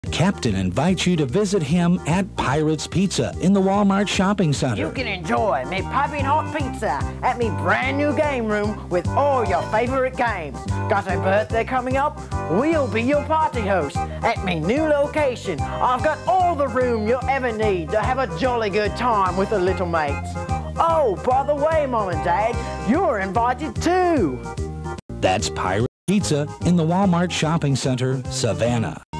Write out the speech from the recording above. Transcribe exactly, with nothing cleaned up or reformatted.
Captain invites you to visit him at Pirate's Pizza in the Walmart Shopping Center. You can enjoy me piping hot pizza at me brand new game room with all your favorite games. Got a birthday coming up? We'll be your party host at me new location. I've got all the room you'll ever need to have a jolly good time with the little mates. Oh, by the way, Mom and Dad, you're invited too. That's Pirate's Pizza in the Walmart Shopping Center, Savannah.